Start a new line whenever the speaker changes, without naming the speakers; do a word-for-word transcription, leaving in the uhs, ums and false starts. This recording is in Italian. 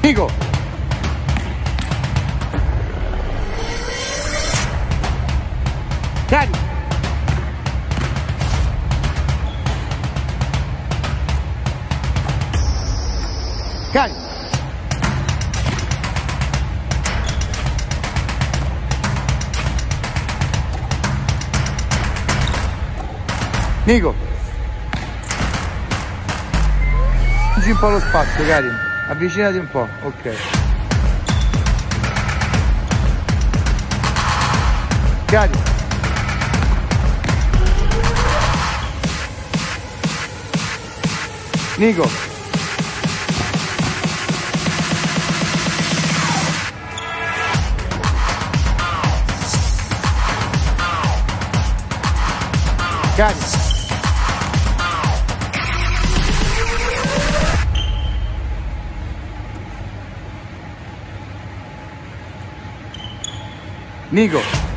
Nico. Cari. Cari. Nico. Aggi un po' lo spazio, cari. Avvicinati un po', ok. Cari. Nico. Cari. Nico.